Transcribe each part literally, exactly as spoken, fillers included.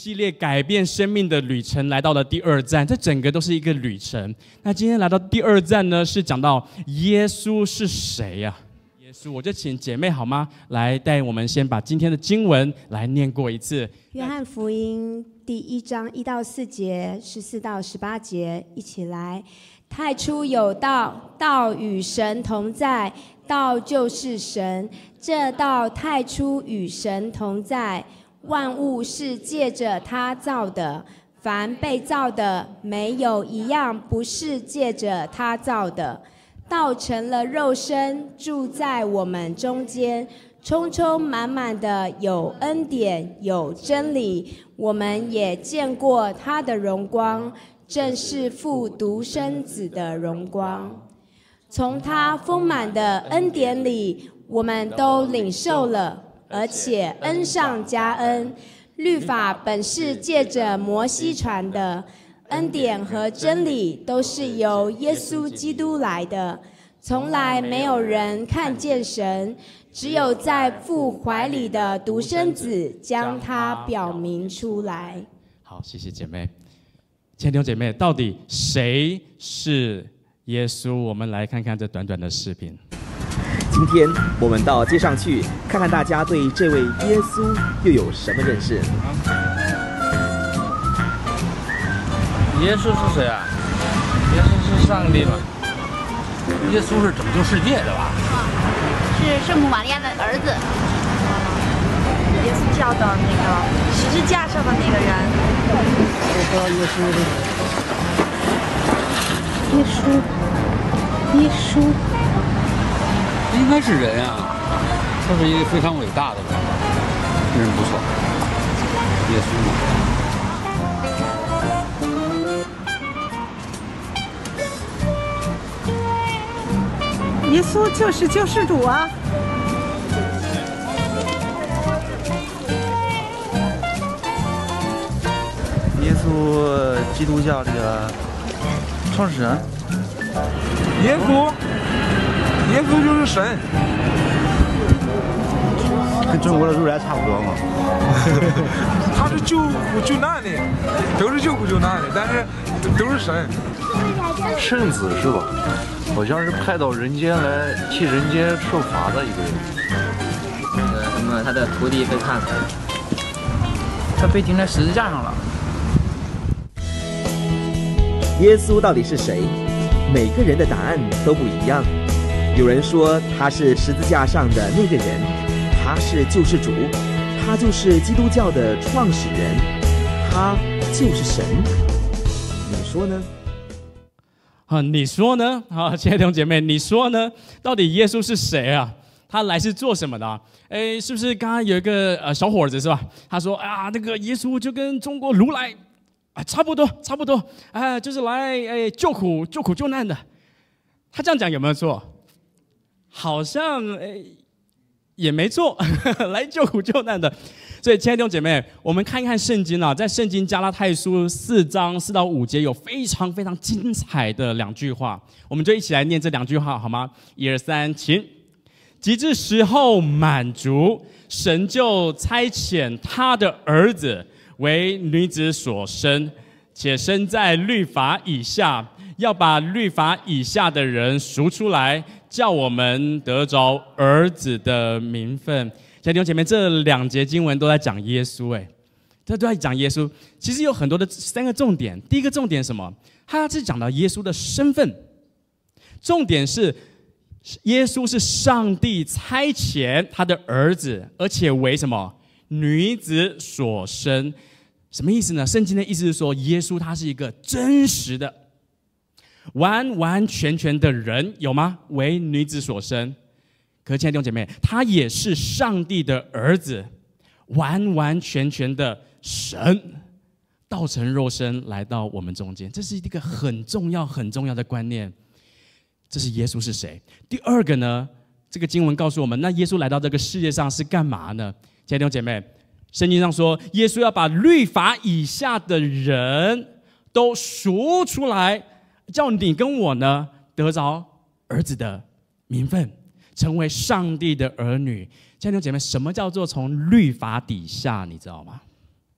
系列改变生命的旅程来到了第二站，这整个都是一个旅程。那今天来到第二站呢，是讲到耶稣是谁呀、啊？耶稣，我就请姐妹好吗，来带我们先把今天的经文来念过一次。 约翰福音第一章一到四节，十四到十八节，一起来。太初有道，道与神同在，道就是神。这道太初与神同在，万物是借着他造的，凡被造的，没有一样不是借着他造的。道成了肉身，住在我们中间，充充满满的有恩典，有真理。我们也见过他的荣光，正是父独生子的荣光。从他丰满的恩典里，我们都领受了，而且恩上加恩。律法本是借着摩西传的，恩典和真理都是由耶稣基督来的。从来没有人看见神，只有在父怀里的独生子将他表明出来。 好，谢谢姐妹。亲爱的弟兄姐妹，到底谁是耶稣？我们来看看这短短的视频。 今天我们到街上去，看看大家对这位耶稣又有什么认识。 耶稣是谁啊？耶稣是上帝吗？耶稣是拯救世界的吧？ 是圣母玛利亚的儿子。 耶稣教的那个十字架上的那个人。 我不知道耶稣是谁。耶稣，耶稣， 应该是人啊，他是一个非常伟大的人，人不错。耶稣嘛。 耶稣就是救世主啊！ 耶稣，基督教这个创始人。 耶稣，耶稣就是神， 跟中国的如来差不多嘛。 他是救苦救难的，都是救苦救难的，但是都是神。 圣子是吧？好像是派到人间来替人间受罚的一个人。 呃，什么？他的徒弟被判死， 他被钉在十字架上了。 耶稣到底是谁？每个人的答案都不一样。有人说他是十字架上的那个人，他是救世主，他就是基督教的创始人，他就是神。你说呢？ 啊，你说呢？啊，亲爱的弟兄姐妹，你说呢？到底耶稣是谁啊？他来是做什么的、啊？哎，是不是刚刚有一个呃小伙子是吧？他说啊，那个耶稣就跟中国如来啊差不多，差不多，啊，就是来哎救苦救苦救难的。他这样讲有没有错？好像哎也没错，来救苦救难的。所以，亲爱的弟兄姐妹，我们看一看圣经啊，在圣经加拉太书四章四到五节有非常非常精彩的两句话，我们就一起来念这两句话好吗？一二三，请。及至时候满足，神就差遣他的儿子为女子所生，且生在律法以下，要把律法以下的人赎出来，叫我们得着儿子的名分。亲爱的弟兄姐妹，这两节经文都在讲耶稣，哎，这都在讲耶稣。其实有很多的三个重点。第一个重点是什么？他是讲到耶稣的身份。重点是耶稣是上帝差遣他的儿子，而且为什么？女子所生。什么意思呢？圣经的意思是说，耶稣他是一个真实的、完完全全的人，有吗？为女子所生。可是，亲爱的弟兄姐妹，他也是上帝的儿子，完完全全的神，道成肉身来到我们中间，这是一个很重要、很重要的观念。这是耶稣是谁？第二个呢？这个经文告诉我们，那耶稣来到这个世界上是干嘛呢？亲爱的弟兄姐妹，圣经上说，耶稣要把律法以下的人都赎出来，叫你跟我呢得着儿子的名分。成为上帝的儿女。亲爱的姐妹，什么叫做从律法底下？你知道吗？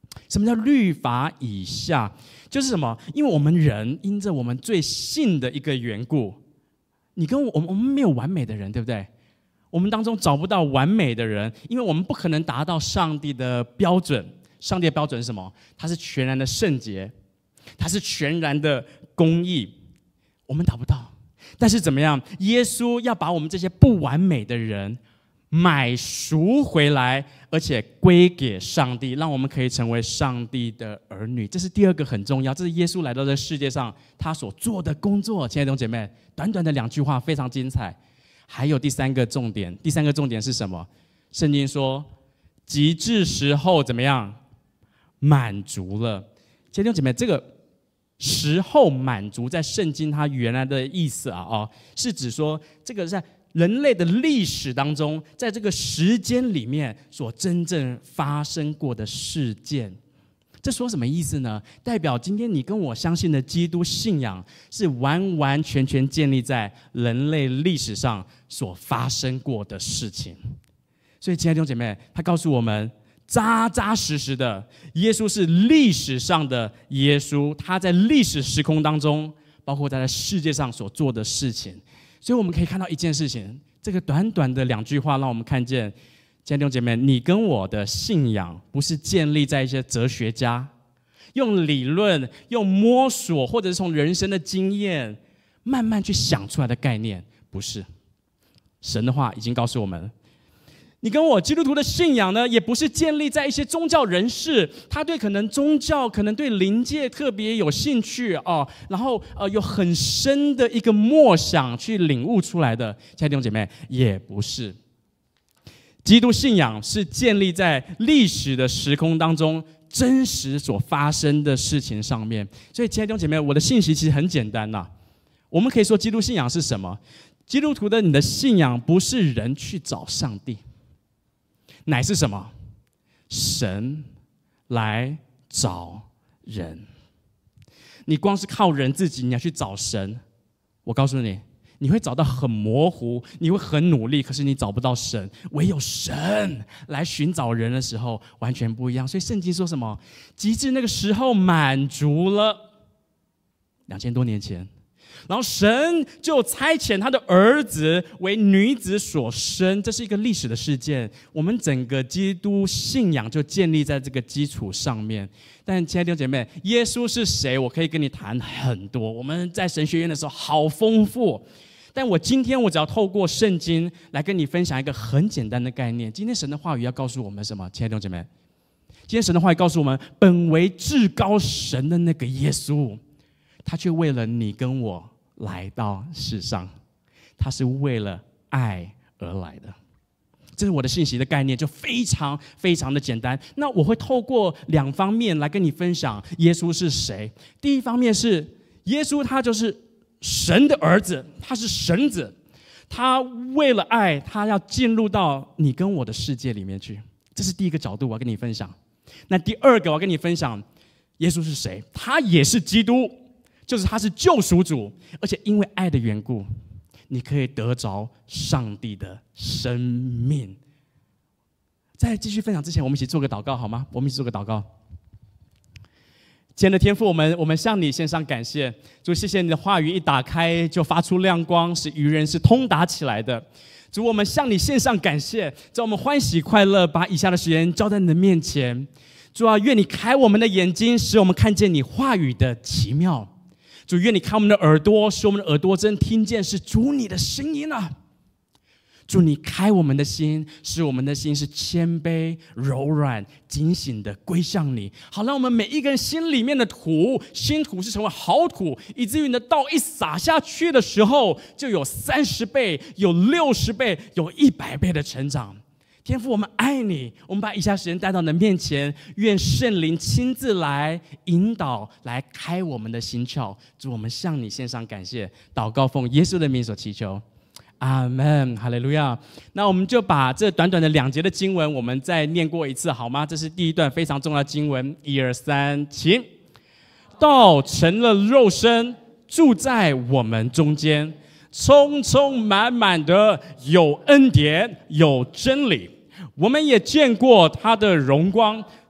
什么叫律法以下？就是什么？因为我们人因着我们最信的一个缘故，你跟我，我们我们没有完美的人，对不对？我们当中找不到完美的人，因为我们不可能达到上帝的标准。上帝的标准是什么？他是全然的圣洁，他是全然的公义，我们达不到。但是怎么样？耶稣要把我们这些不完美的人买赎回来，而且归给上帝，让我们可以成为上帝的儿女。这是第二个很重要，这是耶稣来到这世界上他所做的工作。亲爱的弟兄姐妹，短短的两句话非常精彩。还有第三个重点，第三个重点是什么？圣经说，及至时候怎么样？满足了。亲爱的弟兄姐妹，这个时候满足，在圣经它原来的意思啊，哦，是指说这个在人类的历史当中，在这个时间里面所真正发生过的事件。这说什么意思呢？代表今天你跟我相信的基督信仰是完完全全建立在人类历史上所发生过的事情。所以亲爱的弟兄姐妹，他告诉我们扎扎实实的，耶稣是历史上的耶稣，他在历史时空当中，包括在世界上所做的事情。所以我们可以看到一件事情，这个短短的两句话让我们看见，亲爱的弟兄姐妹，你跟我的信仰不是建立在一些哲学家用理论、用摸索，或者是从人生的经验慢慢去想出来的概念，不是。神的话已经告诉我们，你跟我基督徒的信仰呢，也不是建立在一些宗教人士，他对可能宗教、可能对灵界特别有兴趣哦，然后呃有很深的一个默想去领悟出来的。亲爱的弟兄姐妹，也不是。基督信仰是建立在历史的时空当中真实所发生的事情上面。所以，亲爱的弟兄姐妹，我的信息其实很简单呐、啊。我们可以说，基督信仰是什么？基督徒的你的信仰不是人去找上帝。乃是什么？神来找人。你光是靠人自己，你要去找神，我告诉你，你会找到很模糊，你会很努力，可是你找不到神。唯有神来寻找人的时候，完全不一样。所以圣经说什么？及至那个时候满足了，两千多年前。然后神就差遣他的儿子为女子所生，这是一个历史的事件。我们整个基督信仰就建立在这个基础上面。但亲爱的弟兄姐妹，耶稣是谁？我可以跟你谈很多。我们在神学院的时候好丰富，但我今天我只要透过圣经来跟你分享一个很简单的概念。今天神的话语要告诉我们什么？亲爱的弟兄姐妹，今天神的话语告诉我们，本为至高神的那个耶稣，他却为了你跟我来到世上，他是为了爱而来的。这是我的信息的概念，就非常非常的简单。那我会透过两方面来跟你分享耶稣是谁。第一方面是耶稣，他就是神的儿子，他是神子，他为了爱，他要进入到你跟我的世界里面去。这是第一个角度，我要跟你分享。那第二个，我要跟你分享耶稣是谁，他也是基督，就是他是救赎主，而且因为爱的缘故，你可以得着上帝的生命。在继续分享之前，我们一起做个祷告好吗？我们一起做个祷告。亲爱的天父，我们我们向你献上感谢，主，谢谢你的话语一打开就发出亮光，使愚人是通达起来的。主，我们向你献上感谢，在我们欢喜快乐，把以下的时间交在你的面前。主啊，愿你开我们的眼睛，使我们看见你话语的奇妙。主，愿你开我们的耳朵，使我们的耳朵真听见是主你的声音啊！主，你开我们的心，使我们的心是谦卑、柔软、警醒的归向你，好让我们每一个人心里面的土，心土是成为好土，以至于你的道一撒下去的时候，就有三十倍、有六十倍、有一百倍的成长。天父，我们爱你，我们把以下时间带到你的面前，愿圣灵亲自来引导，来开我们的心窍。主，我们向你献上感谢，祷告奉耶稣的名所祈求，阿们，哈利路亚。那我们就把这短短的两节的经文，我们再念过一次好吗？这是第一段非常重要的经文，一二三，请。道成了肉身，住在我们中间，充充满满的有恩典，有真理。我们也见过他的荣光，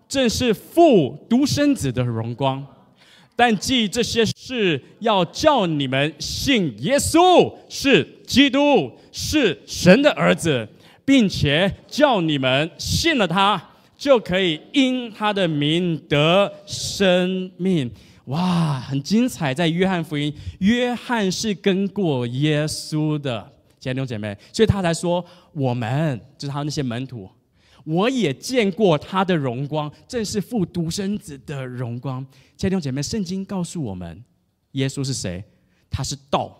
正是父独生子的荣光。但记这些事，要叫你们信耶稣是基督，是神的儿子，并且叫你们信了他，就可以因他的名得生命。哇，很精彩！在约翰福音，约翰是跟过耶稣的，亲爱的弟兄姐妹，所以他才说我们就是他那些门徒。我也见过他的荣光，正是父独生子的荣光。亲爱的弟兄姐妹，圣经告诉我们，耶稣是谁？他是道，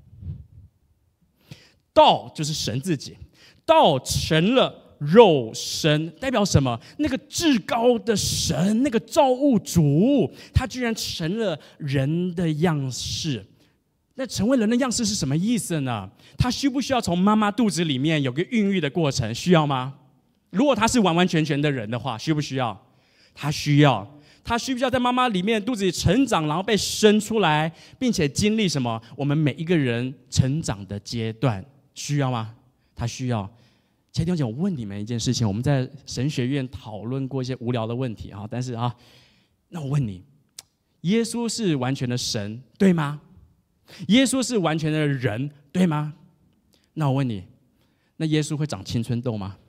道就是神自己，道成了肉身，代表什么？那个至高的神，那个造物主，他居然成了人的样式。那成为人的样式是什么意思呢？他需不需要从妈妈肚子里面有个孕育的过程？需要吗？如果他是完完全全的人的话，需不需要？他需要。他需不需要在妈妈里面肚子里成长，然后被生出来，并且经历什么？我们每一个人成长的阶段，需要吗？他需要。亲爱的弟兄姐妹，我问你们一件事情，我们在神学院讨论过一些无聊的问题啊，但是啊，那我问你，耶稣是完全的神，对吗？耶稣是完全的人，对吗？那我问你，那耶稣会长青春痘吗？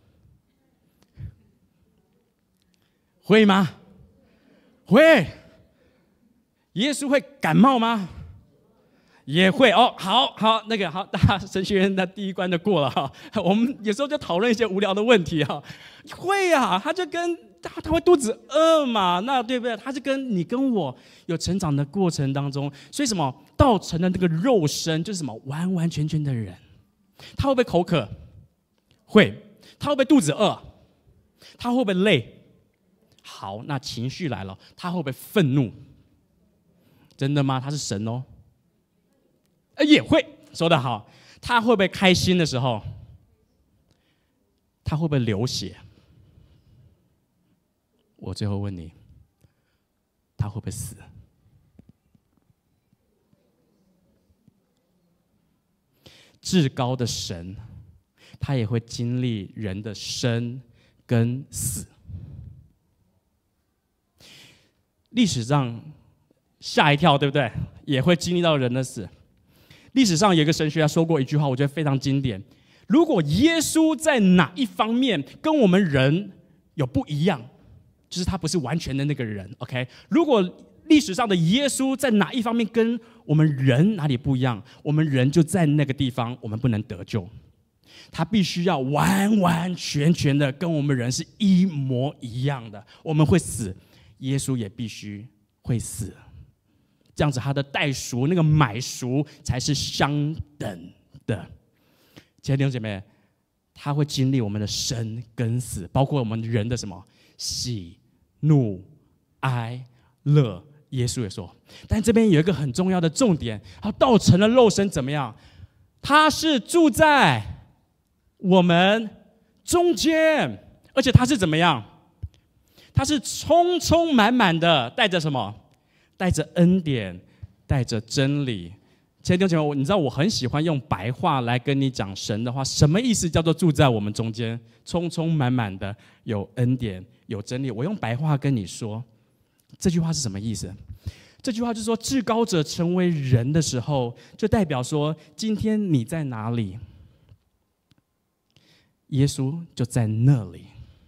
会吗？会。耶稣会感冒吗？也会哦。好好，那个好，大家神学院的第一关就过了哈。我们有时候就讨论一些无聊的问题哈。会啊，他就跟他他会肚子饿嘛，那对不对？他是跟你跟我有成长的过程当中，所以什么道成的那个肉身就是什么完完全全的人。他会不会口渴？会。他会不会肚子饿？他会不会累？好，那情绪来了，他会不会愤怒？真的吗？他是神哦。也会，说得好。他会不会开心的时候？他会不会流血？我最后问你，他会不会死？至高的神，他也会经历人的生跟死。历史上吓一跳，对不对？也会经历到人的死。历史上有一个神学家说过一句话，我觉得非常经典：如果耶稣在哪一方面跟我们人有不一样，就是他不是完全的那个人 ，OK？ 如果历史上的耶稣在哪一方面跟我们人哪里不一样，我们人就在那个地方，我们不能得救。他必须要完完全全的跟我们人是一模一样的，我们会死。耶稣也必须会死，这样子他的代赎那个买赎才是相等的。亲爱的弟兄姐妹，他会经历我们的生跟死，包括我们人的什么喜怒哀乐。耶稣也说，但这边有一个很重要的重点，他道成了肉身怎么样？他是住在我们中间，而且他是怎么样？他是充充满满的，带着什么？带着恩典，带着真理。亲爱的弟兄姐妹，你知道我很喜欢用白话来跟你讲神的话，什么意思？叫做住在我们中间，充充满满的，有恩典，有真理。我用白话跟你说，这句话是什么意思？这句话就是说，至高者成为人的时候，就代表说，今天你在哪里，耶稣就在那里。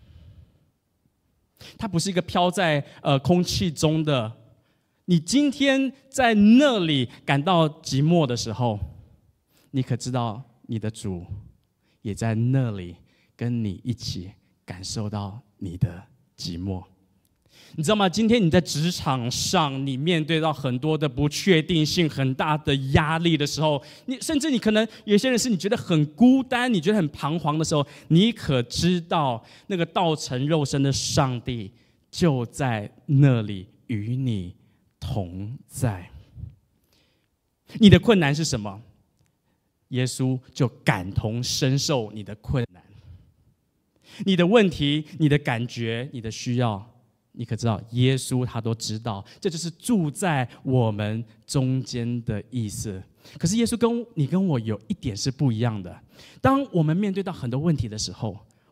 它不是一个飘在呃空气中的。你今天在那里感到寂寞的时候，你可知道你的主也在那里跟你一起感受到你的寂寞。你知道吗？今天你在职场上，你面对到很多的不确定性、很大的压力的时候，你甚至你可能有些人是你觉得很孤单、你觉得很彷徨的时候，你可知道那个道成肉身的上帝就在那里与你同在。你的困难是什么？耶稣就感同身受你的困难，你的问题、你的感觉、你的需要。你可知道，耶稣他都知道，这就是住在我们中间的意思。可是耶稣跟你跟我有一点是不一样的。当我们面对到很多问题的时候，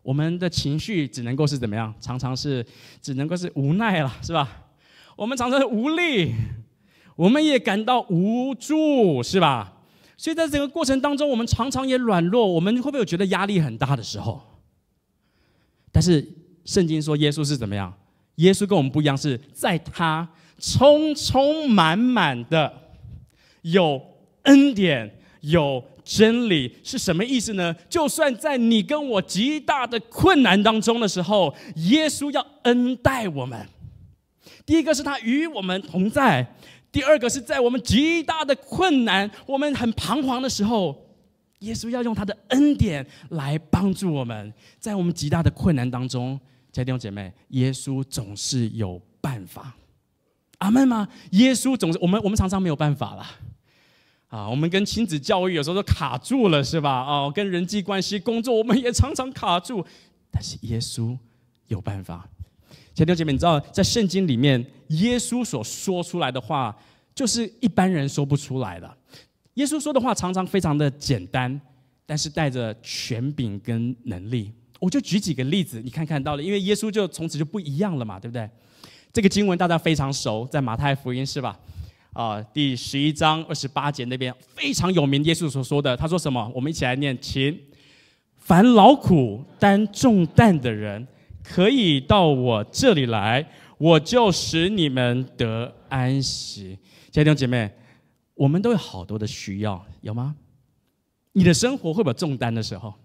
我们的情绪只能够是怎么样？常常是只能够是无奈了，是吧？我们常常是无力，我们也感到无助，是吧？所以在整个过程当中，我们常常也软弱，我们会不会有觉得压力很大的时候？但是圣经说耶稣是怎么样？耶稣跟我们不一样，是在他充充满满的有恩典，有真理。是什么意思呢？就算在你跟我极大的困难当中的时候，耶稣要恩待我们。第一个是他与我们同在，第二个是在我们极大的困难，我们很彷徨的时候，耶稣要用他的恩典来帮助我们。在我们极大的困难当中，亲爱的弟兄姐妹，耶稣总是有办法。阿们吗？耶稣总是我们我们常常没有办法啦。啊，我们跟亲子教育有时候都卡住了，是吧？哦，跟人际关系、工作，我们也常常卡住。但是耶稣有办法。亲爱的弟兄姐妹，你知道在圣经里面，耶稣所说出来的话，就是一般人说不出来的。耶稣说的话常常非常的简单，但是带着权柄跟能力。我就举几个例子，你看看到了，因为耶稣就从此就不一样了嘛，对不对？这个经文大家非常熟，在马太福音是吧？啊、呃，第十一章二十八节那边非常有名，耶稣所说的，他说什么？我们一起来念，请：凡劳苦担重担的人，可以到我这里来，我就使你们得安息。亲爱的弟兄姐妹，我们都有好多的需要，有吗？你的生活会不会有重担的时候？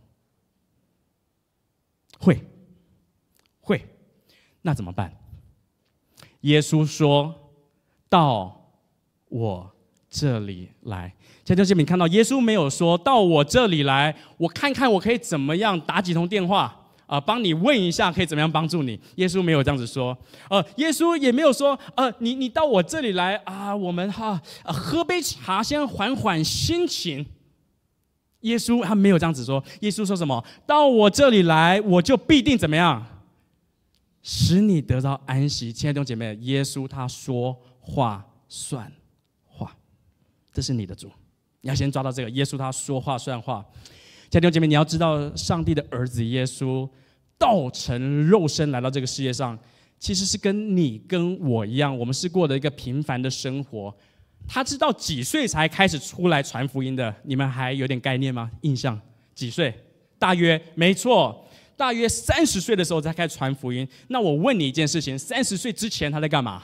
会，会。那怎么办？耶稣说：“到我这里来。”亲爱的弟兄姐妹，你看到耶稣没有说到我这里来，我看看我可以怎么样打几通电话啊、呃，帮你问一下可以怎么样帮助你。耶稣没有这样子说，呃，耶稣也没有说，呃，你你到我这里来啊，我们哈、呃、喝杯茶，先缓缓心情。耶稣他没有这样子说，耶稣说什么？到我这里来，我就必定怎么样，使你得到安息。亲爱的弟兄姐妹，耶稣他说话算话，这是你的主，你要先抓到这个。耶稣他说话算话。亲爱的弟兄姐妹，你要知道，上帝的儿子耶稣道成肉身来到这个世界上，其实是跟你跟我一样，我们是过的一个平凡的生活。他知道几岁才开始出来传福音的？你们还有点概念吗？印象几岁？大约没错，大约三十岁的时候才开始传福音。那我问你一件事情：三十岁之前他在干嘛？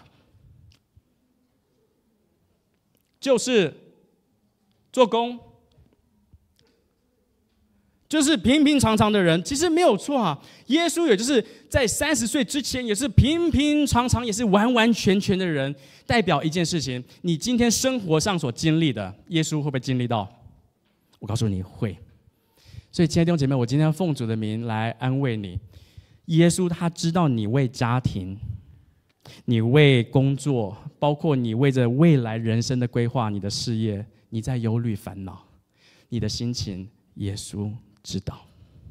就是做工。就是平平常常的人，其实没有错啊。耶稣也就是在三十岁之前，也是平平常常，也是完完全全的人。代表一件事情，你今天生活上所经历的，耶稣会不会经历到？我告诉你会。所以，亲爱的弟兄姐妹，我今天要奉主的名来安慰你。耶稣他知道你为家庭，你为工作，包括你为着未来人生的规划，你的事业，你在忧虑烦恼，你的心情，耶稣知道。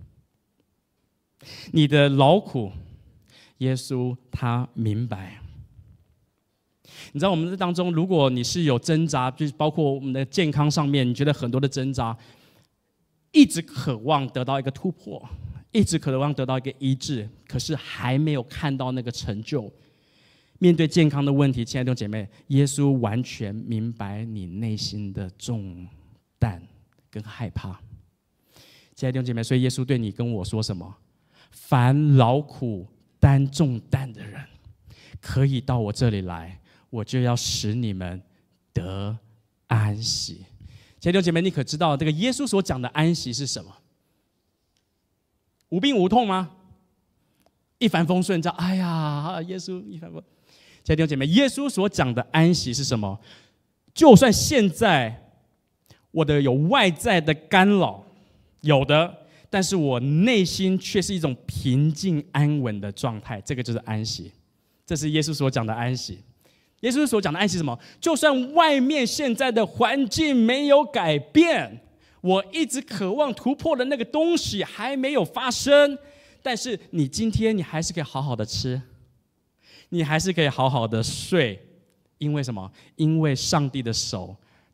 你的劳苦，耶稣他明白。你知道我们在当中，如果你是有挣扎，就是包括我们的健康上面，你觉得很多的挣扎，一直渴望得到一个突破，一直渴望得到一个医治，可是还没有看到那个成就。面对健康的问题，亲爱的弟兄姐妹，耶稣完全明白你内心的重担跟害怕。亲爱的弟兄姐妹，所以耶稣对你跟我说什么？凡劳苦担重担的人，可以到我这里来，我就要使你们得安息。亲爱的弟兄姐妹，你可知道这个耶稣所讲的安息是什么？无病无痛吗？一帆风顺，叫哎呀，耶稣一帆风顺。亲爱的弟兄姐妹，耶稣所讲的安息是什么？就算现在我的有外在的干扰，有的，但是我内心却是一种平静安稳的状态，这个就是安息。这是耶稣所讲的安息。耶稣所讲的安息是什么？就算外面现在的环境没有改变，我一直渴望突破的那个东西还没有发生，但是你今天你还是可以好好的吃，你还是可以好好的睡，因为什么？因为上帝的手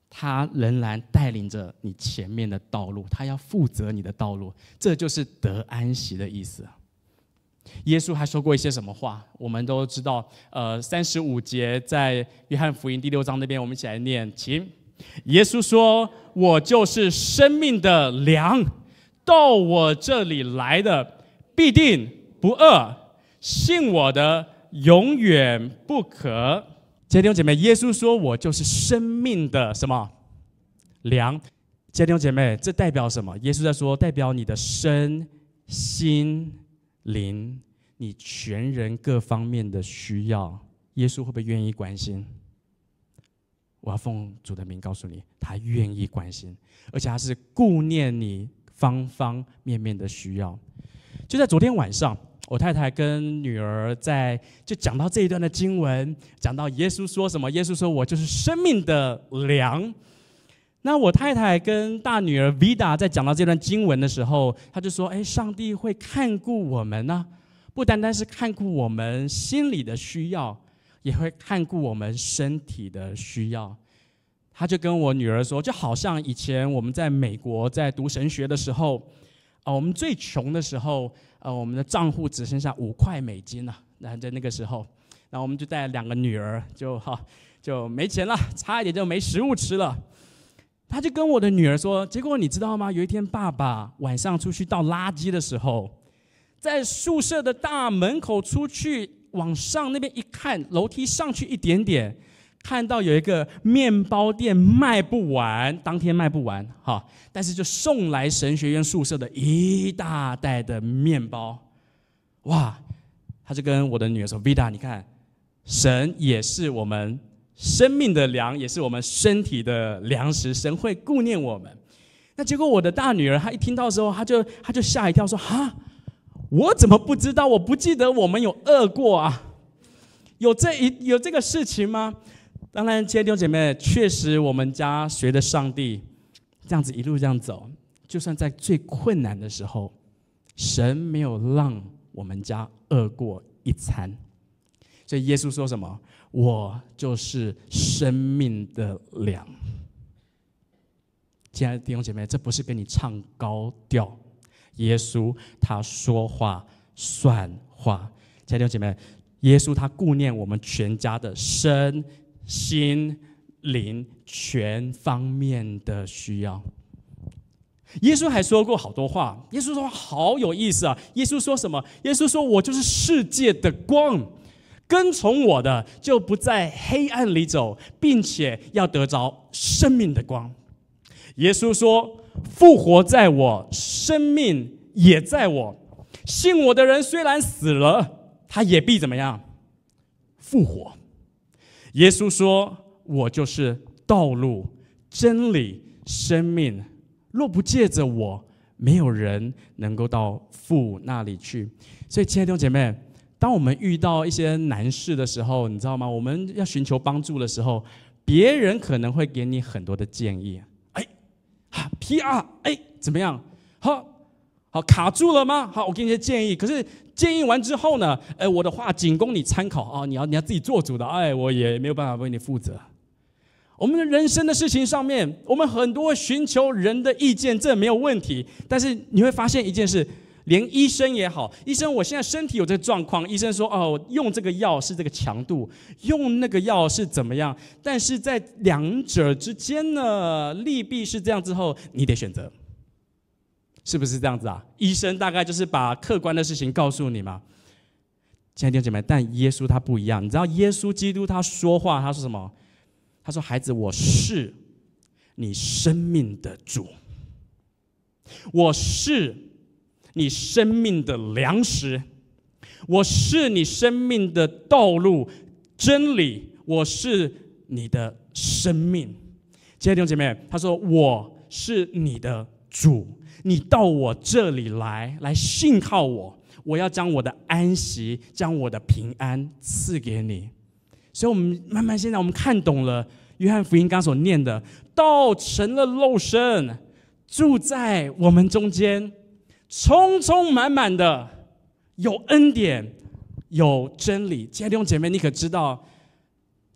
他仍然带领着你前面的道路，他要负责你的道路，这就是得安息的意思。耶稣还说过一些什么话？我们都知道，呃，三十五节在约翰福音第六章那边，我们一起来念，请。耶稣说：“我就是生命的粮，到我这里来的必定不饿，信我的永远不渴。”弟兄姐妹，耶稣说：“我就是生命的什么粮？”弟兄姐妹，这代表什么？耶稣在说，代表你的身心灵，你全人各方面的需要，耶稣会不会愿意关心？我要奉主的名告诉你，他愿意关心，而且他是顾念你方方面面的需要。就在昨天晚上，我太太跟女儿在就讲到这一段的经文，讲到耶稣说什么？耶稣说：“我就是生命的粮。”那我太太跟大女儿 Vida 在讲到这段经文的时候，她就说：“哎，上帝会看顾我们呢、啊，不单单是看顾我们心里的需要，也会看顾我们身体的需要。”她就跟我女儿说，就好像以前我们在美国在读神学的时候，呃，我们最穷的时候，呃，我们的账户只剩下五块美金了、啊。那在那个时候，然后我们就带两个女儿，就哈就没钱了，差一点就没食物吃了。他就跟我的女儿说，结果你知道吗？有一天爸爸晚上出去倒垃圾的时候，在宿舍的大门口出去往上那边一看，楼梯上去一点点，看到有一个面包店卖不完，当天卖不完哈，但是就送来神学院宿舍的一大袋的面包。哇，他就跟我的女儿说 Vida 你看，神也是我们生命的粮，也是我们身体的粮食，神会顾念我们。那结果我的大女儿她一听到的时候，她就她就吓一跳，说：“哈，我怎么不知道？我不记得我们有饿过啊，有这一有这个事情吗？”当然，亲爱的弟兄姐妹，确实我们家随着上帝这样子一路这样走，就算在最困难的时候，神没有让我们家饿过一餐。所以耶稣说什么？我就是生命的粮。亲爱的弟兄姐妹，这不是跟你唱高调，耶稣他说话算话。亲爱的弟兄姐妹，耶稣他顾念我们全家的身心灵全方面的需要。耶稣还说过好多话，耶稣说好有意思啊！耶稣说什么？耶稣说：“我就是世界的光。”跟从我的就不在黑暗里走，并且要得着生命的光。耶稣说：“复活在我，生命也在我。信我的人虽然死了，他也必怎么样？复活。”耶稣说：“我就是道路、真理、生命。若不借着我，没有人能够到父那里去。”所以，亲爱的弟兄姐妹，当我们遇到一些难事的时候，你知道吗？我们要寻求帮助的时候，别人可能会给你很多的建议。哎，哈 P R， 哎，怎么样？好，好卡住了吗？好，我给你些建议。可是建议完之后呢，哎，我的话仅供你参考啊，你要你要自己做主的。哎，我也没有办法为你负责。我们的人生的事情上面，我们很多寻求人的意见，这没有问题。但是你会发现一件事。连医生也好，医生，我现在身体有这个状况，医生说哦，用这个药是这个强度，用那个药是怎么样？但是在两者之间呢，利弊是这样之后，你得选择，是不是这样子啊？医生大概就是把客观的事情告诉你嘛。亲爱的弟兄姐妹，但耶稣他不一样，你知道耶稣基督他说话，他说什么？他说：“孩子，我是你生命的主，我是你生命的粮食，我是你生命的道路、真理，我是你的生命。”亲爱的弟兄姐妹，他说：“我是你的主，你到我这里来，来信靠我，我要将我的安息、将我的平安赐给你。”所以，我们慢慢现在我们看懂了约翰福音刚所念的，道成了肉身，住在我们中间。充充满满的有恩典，有真理。亲爱的弟兄姐妹，你可知道，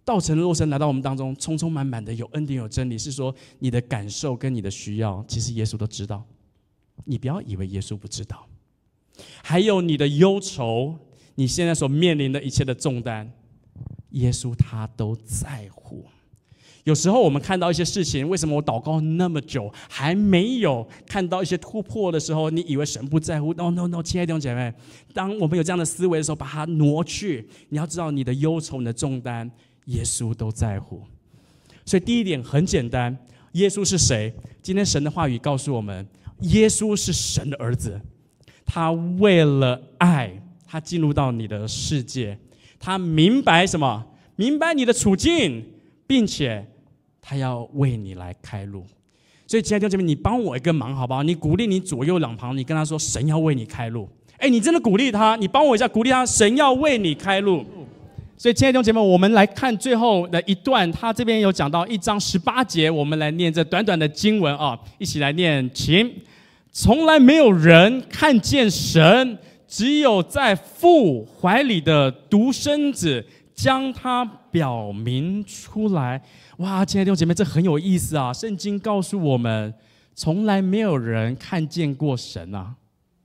道成肉身来到我们当中，充充满满的有恩典有真理，是说你的感受跟你的需要，其实耶稣都知道。你不要以为耶稣不知道。还有你的忧愁，你现在所面临的一切的重担，耶稣他都在乎。有时候我们看到一些事情，为什么我祷告那么久还没有看到一些突破的时候，你以为神不在乎 ？No No No， 亲爱的弟兄姐妹，当我们有这样的思维的时候，把它挪去。你要知道，你的忧愁、你的重担，耶稣都在乎。所以第一点很简单，耶稣是谁？今天神的话语告诉我们，耶稣是神的儿子。他为了爱，他进入到你的世界，他明白什么？明白你的处境，并且他要为你来开路。所以亲爱的弟兄姐妹，你帮我一个忙好不好？你鼓励你左右两旁，你跟他说神要为你开路。哎，你真的鼓励他，你帮我一下鼓励他，神要为你开路。所以亲爱的弟兄姐妹，我们来看最后的一段，他这边有讲到一章十八节，我们来念这短短的经文啊，一起来念，请。从来没有人看见神，只有在父怀里的独生子将他表明出来。哇，亲爱的弟兄姐妹，这很有意思啊！圣经告诉我们，从来没有人看见过神啊。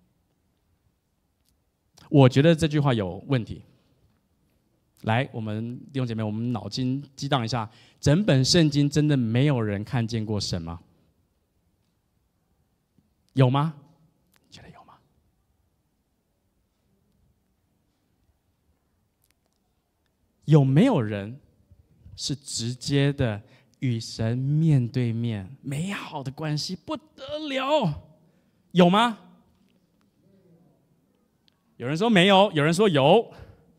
我觉得这句话有问题。来，我们弟兄姐妹，我们脑筋激荡一下，整本圣经真的没有人看见过神吗？有吗？觉得有吗？有没有人是直接的与神面对面，美好的关系不得了？有吗？有人说没有，有人说有。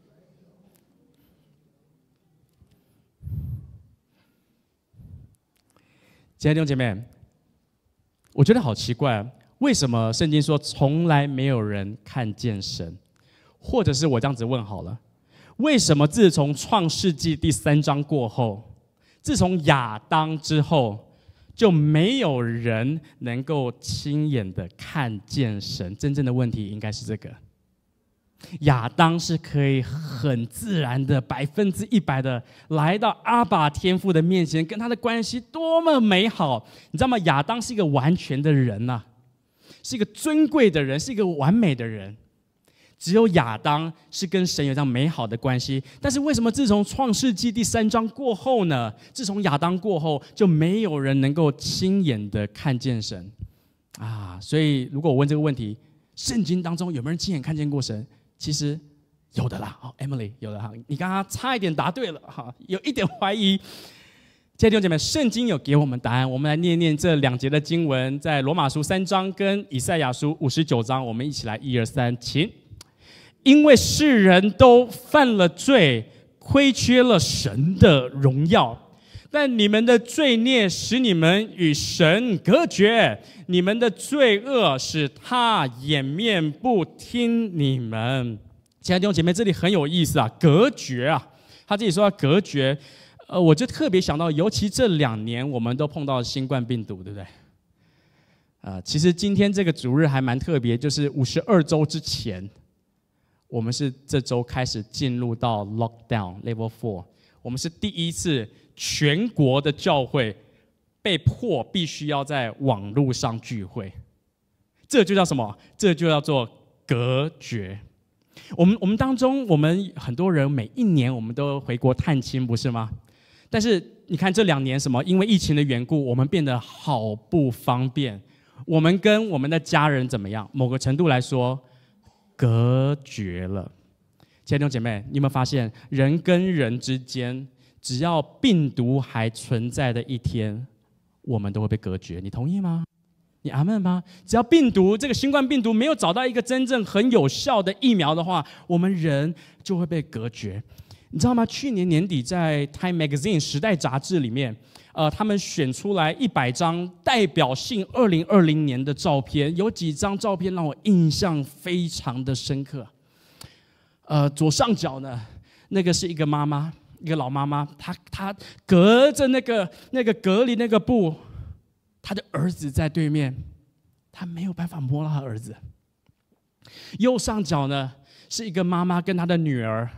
亲爱的弟兄姐妹，我觉得好奇怪啊。为什么圣经说从来没有人看见神？或者是我这样子问好了，为什么自从创世纪第三章过后，自从亚当之后，就没有人能够亲眼的看见神？真正的问题应该是这个。亚当是可以很自然的百分之一百的来到阿爸天父的面前，跟他的关系多么美好，你知道吗？亚当是一个完全的人呐、啊，是一个尊贵的人，是一个完美的人。只有亚当是跟神有这样美好的关系。但是为什么自从创世纪第三章过后呢？自从亚当过后，就没有人能够亲眼的看见神啊？所以如果我问这个问题，圣经当中有没有人亲眼看见过神？其实有的啦。好 ，Emily 有的哈，你刚刚差一点答对了哈，有一点怀疑。亲爱的弟兄姐妹，圣经有给我们答案，我们来念念这两节的经文，在罗马书三章跟以赛亚书五十九章，我们一起来一二三，请。因为世人都犯了罪，亏缺了神的荣耀，但你们的罪孽使你们与神隔绝，你们的罪恶使他掩面不听你们。亲爱的弟兄姐妹，这里很有意思啊，隔绝啊，他这里说要隔绝。呃，我就特别想到，尤其这两年我们都碰到新冠病毒，对不对？呃，其实今天这个主日还蛮特别，就是五十二周之前，我们是这周开始进入到 lockdown level four， 我们是第一次全国的教会被迫必须要在网络上聚会，这就叫什么？这就叫做隔绝。我们我们当中，我们很多人每一年我们都回国探亲，不是吗？但是你看这两年什么？因为疫情的缘故，我们变得好不方便。我们跟我们的家人怎么样？某个程度来说，隔绝了。亲爱的弟兄姐妹，你有没有发现，人跟人之间，只要病毒还存在的一天，我们都会被隔绝。你同意吗？你阿们吗？只要病毒这个新冠病毒没有找到一个真正很有效的疫苗的话，我们人就会被隔绝。你知道吗？去年年底在 Time Magazine 时代杂志里面，呃，他们选出来一百张代表性二零二零年的照片，有几张照片让我印象非常的深刻。呃，左上角呢，那个是一个妈妈，一个老妈妈，她她隔着那个那个隔离那个布，她的儿子在对面，她没有办法摸到她儿子。右上角呢，是一个妈妈跟她的女儿。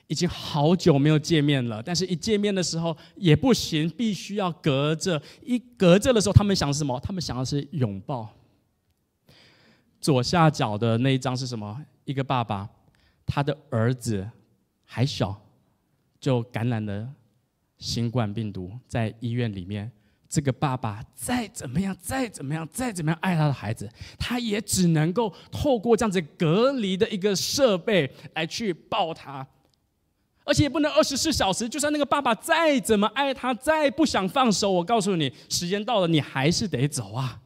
已经好久没有见面了，但是一见面的时候也不行，必须要隔着。一隔着的时候，他们想什么？他们想的是拥抱。左下角的那一张是什么？一个爸爸，他的儿子还小，就感染了新冠病毒，在医院里面。这个爸爸再怎么样，再怎么样，再怎么样爱他的孩子，他也只能够透过这样子隔离的一个设备来去抱他。而且也不能二十四小时，就算那个爸爸再怎么爱他，再不想放手，我告诉你，时间到了，你还是得走啊。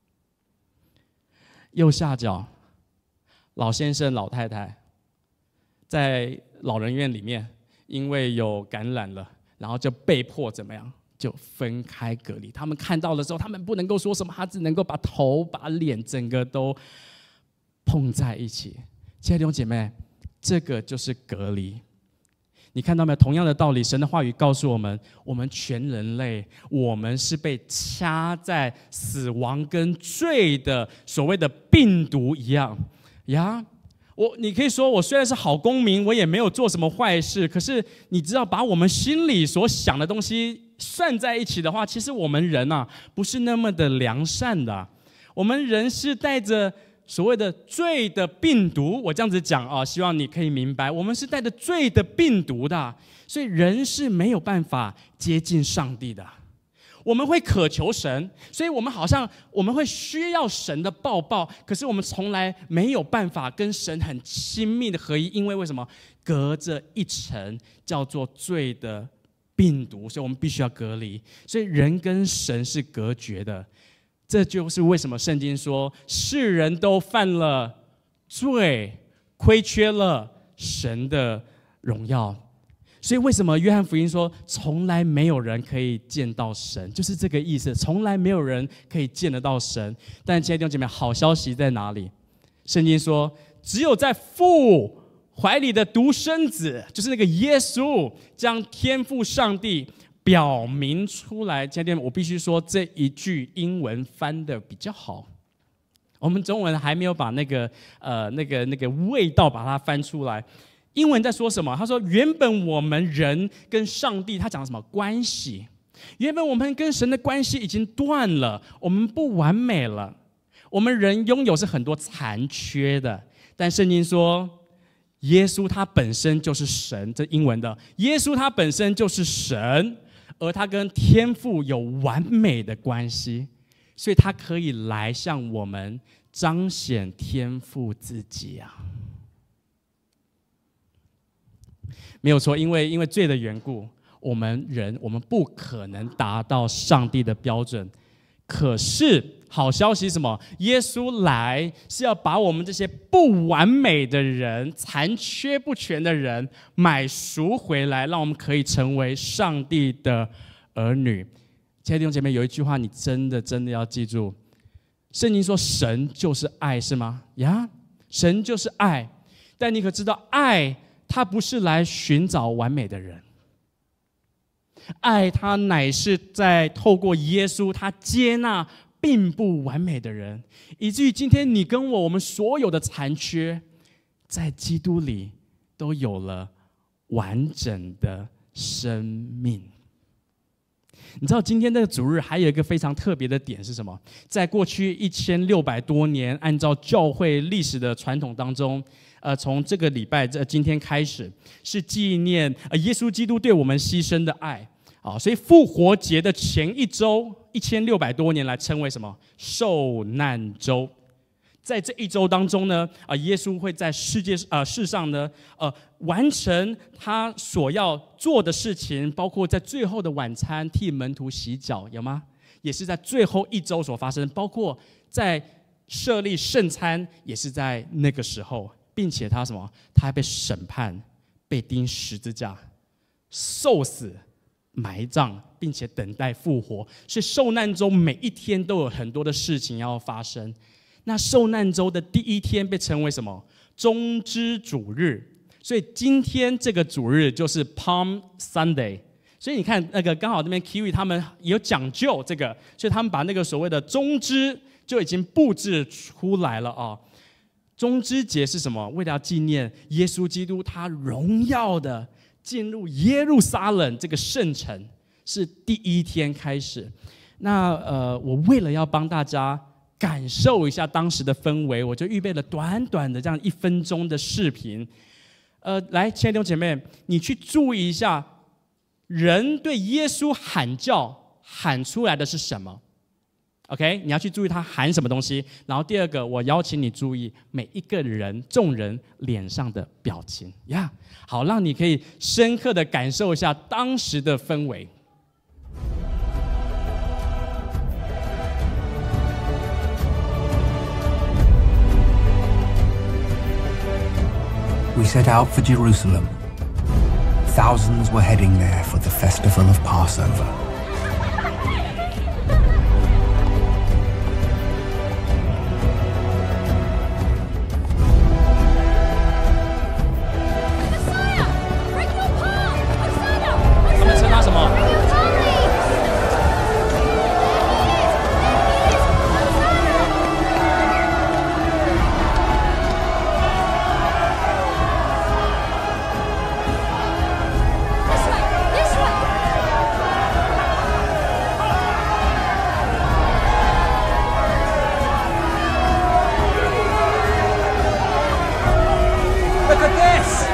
右下角，老先生、老太太在老人院里面，因为有感染了，然后就被迫怎么样，就分开隔离。他们看到的时候，他们不能够说什么，他只能够把头、把脸整个都碰在一起。亲爱的弟兄姐妹，这个就是隔离。你看到没有？同样的道理，神的话语告诉我们，我们全人类，我们是被掐在死亡跟罪的所谓的病毒一样呀。我，你可以说我虽然是好公民，我也没有做什么坏事，可是你知道，把我们心里所想的东西算在一起的话，其实我们人啊，不是那么的良善的。我们人是带着所谓的罪的病毒，我这样子讲啊，希望你可以明白，我们是带着罪的病毒的，所以人是没有办法接近上帝的。我们会渴求神，所以我们好像我们会需要神的抱抱，可是我们从来没有办法跟神很亲密的合一，因为为什么？隔着一层叫做罪的病毒，所以我们必须要隔离，所以人跟神是隔绝的。这就是为什么圣经说世人都犯了罪，亏缺了神的荣耀。所以为什么约翰福音说从来没有人可以见到神，就是这个意思，从来没有人可以见得到神。但亲爱的弟兄姐妹，好消息在哪里？圣经说只有在父怀里的独生子，就是那个耶稣，将天父上帝表明出来。今天我必须说这一句英文翻得比较好，我们中文还没有把那个呃那个那个味道把它翻出来。英文在说什么？他说原本我们人跟上帝，他讲什么关系？原本我们跟神的关系已经断了，我们不完美了，我们人拥有是很多残缺的。但圣经说耶稣他本身就是神，这英文的耶稣他本身就是神，而他跟天父有完美的关系，所以他可以来向我们彰显天父自己啊。没有错，因为因为罪的缘故，我们人我们不可能达到上帝的标准。可是好消息是什么？耶稣来是要把我们这些不完美的人、残缺不全的人买赎回来，让我们可以成为上帝的儿女。亲爱的弟兄姐妹，有一句话你真的真的要记住，圣经说神就是爱，是吗？呀，神就是爱。但你可知道，爱他不是来寻找完美的人，爱他乃是在透过耶稣，他接纳并不完美的人，以至于今天你跟我，我们所有的残缺，在基督里都有了完整的生命。你知道今天这个主日还有一个非常特别的点是什么？在过去一千六百多年，按照教会历史的传统当中，呃，从这个礼拜这今天开始，是纪念呃耶稣基督对我们牺牲的爱啊，所以复活节的前一周，一千六百多年来称为什么？受难周。在这一周当中呢，啊，耶稣会在世界呃世上呢，呃，完成他所要做的事情，包括在最后的晚餐替门徒洗脚，有吗？也是在最后一周所发生，包括在设立圣餐，也是在那个时候，并且他什么？他还被审判，被钉十字架，受死、埋葬，并且等待复活。所以受难周每一天都有很多的事情要发生。那受难周的第一天被称为什么？棕枝主日。所以今天这个主日就是 Palm Sunday。所以你看，那个刚好那边 Kiwi 他们有讲究这个，所以他们把那个所谓的棕枝就已经布置出来了啊。棕枝节是什么？为了要纪念耶稣基督他荣耀的进入耶路撒冷这个圣城，是第一天开始。那呃，我为了要帮大家感受一下当时的氛围，我就预备了短短的这样一分钟的视频。呃，来，亲爱的弟兄姐妹，你去注意一下，人对耶稣喊叫喊出来的是什么 ？OK， 你要去注意他喊什么东西。然后第二个，我邀请你注意每一个人、众人脸上的表情呀， yeah, 好让你可以深刻的感受一下当时的氛围。 We set out for Jerusalem. Thousands were heading there for the festival of Passover. Messiah! Bring your palm! Messiah! 他们称他什么？ Bring your palm! Look at this!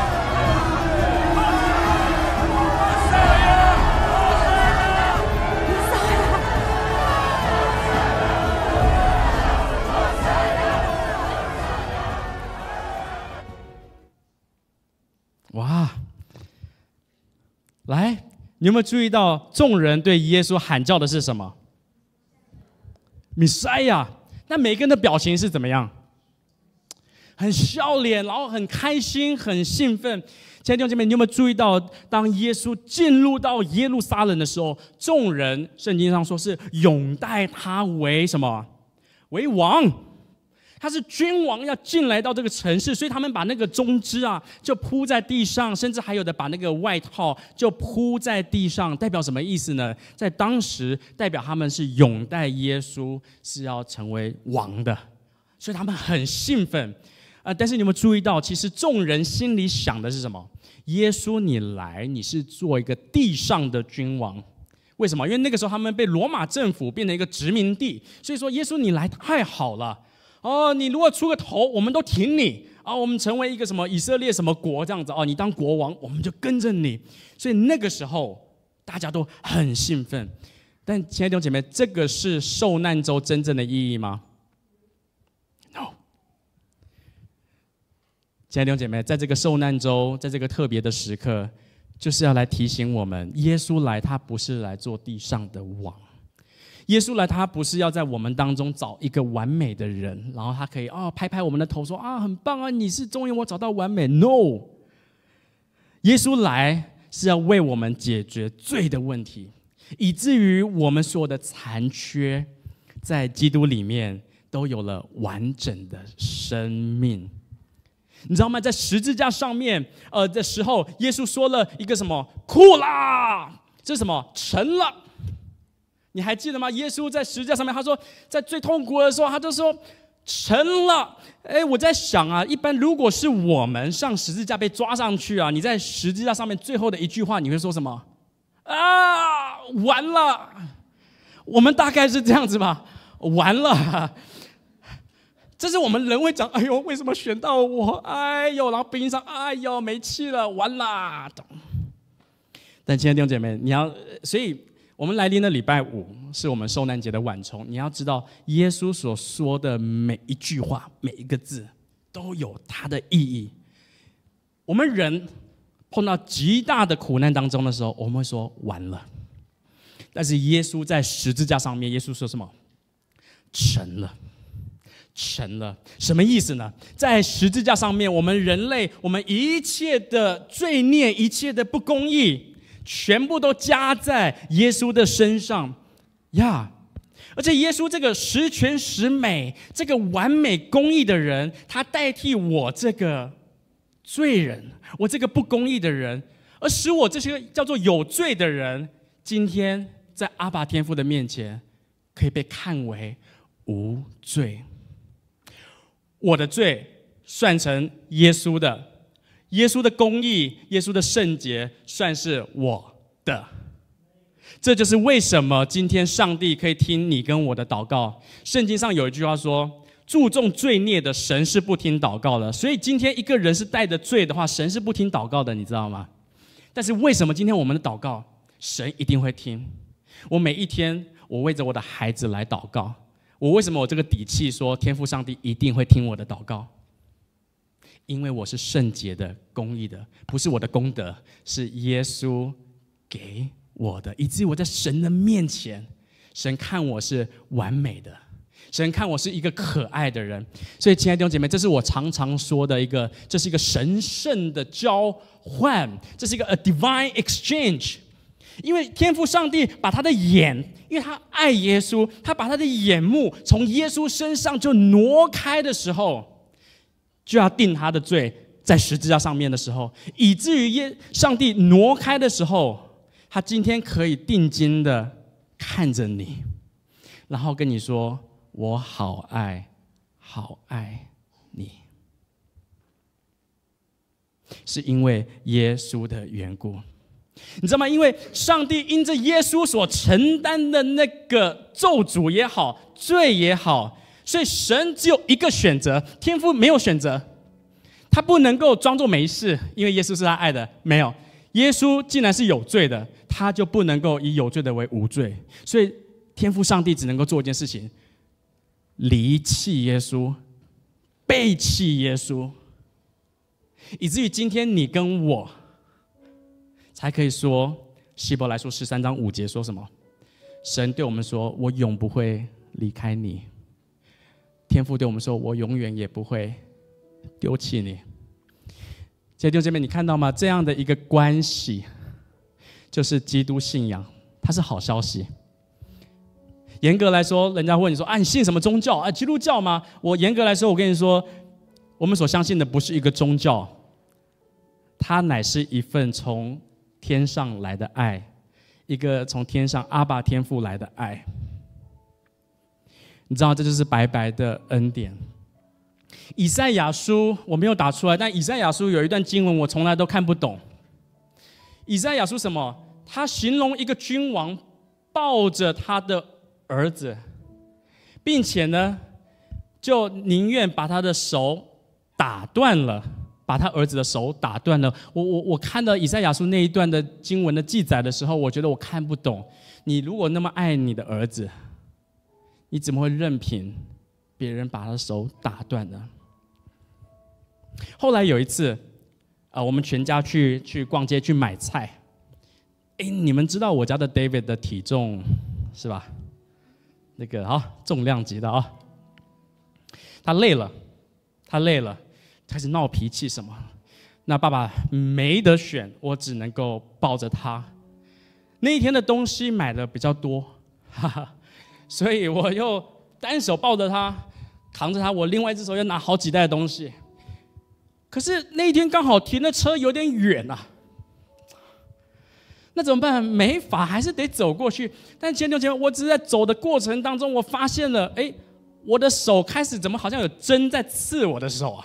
哇！来，你有没有注意到众人对耶稣喊叫的是什么？弥赛亚。那每个人的表情是怎么样？很笑脸，然后很开心，很兴奋。亲爱的弟兄姐妹，你有没有注意到，当耶稣进入到耶路撒冷的时候，众人圣经上说是拥戴他为什么？为王。他是君王要进来到这个城市，所以他们把那个棕枝啊就铺在地上，甚至还有的把那个外套就铺在地上，代表什么意思呢？在当时代表他们是拥戴耶稣是要成为王的，所以他们很兴奋。呃，但是你有没有注意到，其实众人心里想的是什么？耶稣你来，你是做一个地上的君王。为什么？因为那个时候他们被罗马政府变成一个殖民地，所以说耶稣你来太好了。哦，你如果出个头，我们都挺你啊！我们成为一个什么以色列什么国这样子哦，你当国王，我们就跟着你。所以那个时候大家都很兴奋。但亲爱的弟兄姐妹，这个是受难周真正的意义吗 ？No。亲爱的弟兄姐妹，在这个受难周，在这个特别的时刻，就是要来提醒我们，耶稣来，他不是来做地上的王。耶稣来，他不是要在我们当中找一个完美的人，然后他可以哦拍拍我们的头说啊很棒啊，你是终于我找到完美。No， 耶稣来是要为我们解决罪的问题，以至于我们所有的残缺，在基督里面都有了完整的生命。你知道吗？在十字架上面，呃的时候，耶稣说了一个什么？哭啦！这是什么？成了。你还记得吗？耶稣在十字架上面，他说，在最痛苦的时候，他就说成了。哎，我在想啊，一般如果是我们上十字架被抓上去啊，你在十字架上面最后的一句话，你会说什么？啊，完了！我们大概是这样子吧，完了。这是我们人会讲，哎呦，为什么选到我？哎呦，然后悲伤，哎呦，没气了，完啦。但亲爱的弟兄姐妹，你要，所以。我们来临的礼拜五是我们受难节的晚虫，你要知道，耶稣所说的每一句话、每一个字都有它的意义。我们人碰到极大的苦难当中的时候，我们会说完了。但是耶稣在十字架上面，耶稣说什么？成了，成了。什么意思呢？在十字架上面，我们人类，我们一切的罪孽、一切的不公义。全部都加在耶稣的身上呀！ Yeah. 而且耶稣这个十全十美、这个完美公义的人，他代替我这个罪人，我这个不公义的人，而使我这些叫做有罪的人，今天在阿爸天父的面前，可以被看为无罪。我的罪算成耶稣的， 耶稣的公义，耶稣的圣洁，算是我的。这就是为什么今天上帝可以听你跟我的祷告。圣经上有一句话说，注重罪孽的神是不听祷告的。所以今天一个人是带着罪的话，神是不听祷告的，你知道吗？但是为什么今天我们的祷告神一定会听？我每一天我为着我的孩子来祷告，我为什么有这个底气说天父上帝一定会听我的祷告？因为我是圣洁的、公义的，不是我的功德，是耶稣给我的，以至于我在神的面前，神看我是完美的，神看我是一个可爱的人。所以亲爱的弟兄姐妹，这是我常常说的一个，这是一个神圣的交换，这是一个 a divine exchange。因为天父上帝把他的眼，因为他爱耶稣，他把他的眼目从耶稣身上就挪开的时候，就要定他的罪，在十字架上面的时候，以至于耶上帝挪开的时候，他今天可以定睛的看着你，然后跟你说：“我好爱，好爱你。”是因为耶稣的缘故，你知道吗？因为上帝因着耶稣所承担的那个咒诅也好，罪也好。所以神只有一个选择，天父没有选择，他不能够装作没事，因为耶稣是他爱的。没有，耶稣既然是有罪的，他就不能够以有罪的为无罪。所以天父上帝只能够做一件事情，离弃耶稣，背弃耶稣，以至于今天你跟我才可以说，希伯来书十三章五节说什么？神对我们说：“我永不会离开你。”天父对我们说：“我永远也不会丢弃你。”亲爱的弟兄姐妹，你看到吗？这样的一个关系，就是基督信仰，它是好消息。严格来说，人家问你说：“啊，你信什么宗教？啊，基督教吗？”我严格来说，我跟你说，我们所相信的不是一个宗教，它乃是一份从天上来的爱，一个从天上阿爸天父来的爱。你知道，这就是白白的恩典。以赛亚书我没有打出来，但以赛亚书有一段经文我从来都看不懂。以赛亚书什么？他形容一个君王抱着他的儿子，并且呢，就宁愿把他的手打断了，把他儿子的手打断了。我我我看到以赛亚书那一段的经文的记载的时候，我觉得我看不懂。你如果那么爱你的儿子，你怎么会任凭别人把他的手打断呢？后来有一次，呃，我们全家去去逛街去买菜。哎，你们知道我家的 David 的体重是吧？那个啊，重量级的啊。他累了，他累了，开始闹脾气什么。那爸爸没得选，我只能够抱着他。那一天的东西买的比较多，哈哈。所以我又单手抱着他，扛着他，我另外一只手又拿好几袋东西。可是那一天刚好停的车有点远啊，那怎么办？没法，还是得走过去。但前六天，我只是在走的过程当中，我发现了，哎，我的手开始怎么好像有针在刺我的手啊？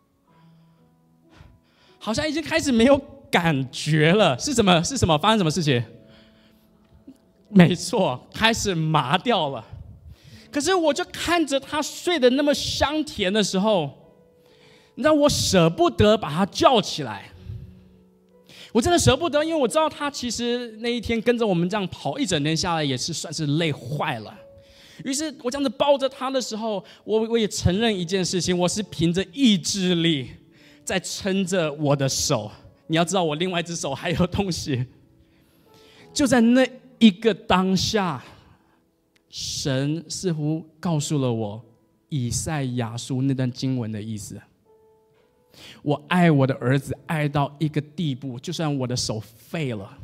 好像已经开始没有感觉了。是什么？是什么？发生什么事情？没错，开始麻掉了。可是我就看着他睡得那么香甜的时候，你知道我舍不得把他叫起来。我真的舍不得，因为我知道他其实那一天跟着我们这样跑一整天下来，也是算是累坏了。于是我这样子抱着他的时候，我我也承认一件事情，我是凭着意志力在撑着我的手。你要知道，我另外一只手还有东西。就在那一个当下，神似乎告诉了我以赛亚书那段经文的意思。我爱我的儿子爱到一个地步，就算我的手废了，